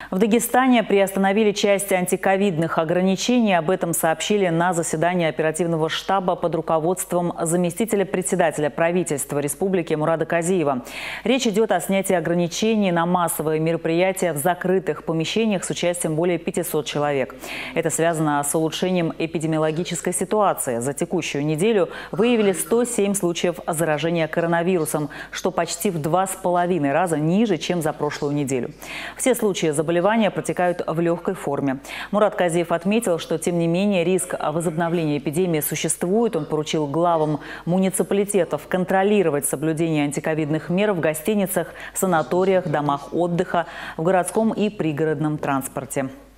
В Дагестане приостановили часть антиковидных ограничений. Об этом сообщили на заседании оперативного штаба под руководством заместителя председателя правительства республики Мурада Казиева. Речь идет о снятии ограничений на массовые мероприятия в закрытых помещениях с участием более 500 человек. Это связано с улучшением эпидемиологической ситуации. За текущую неделю выявили 107 случаев заражения коронавирусом, что почти в 2,5 раза ниже, чем за прошлую неделю. Все случаи заболевания протекают в легкой форме. Мурад Казиев отметил, что тем не менее риск возобновления эпидемии существует. Он поручил главам муниципалитетов контролировать соблюдение антиковидных мер в гостиницах, санаториях, домах отдыха, в городском и пригородном транспорте.